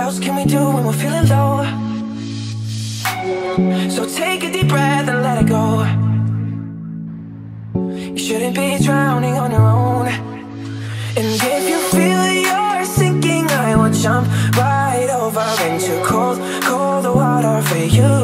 else can we do when we're feeling low? So take a deep breath and let it go. You shouldn't be drowning on your own. And if you feel you're sinking, I will jump right over into cold, cold water for you.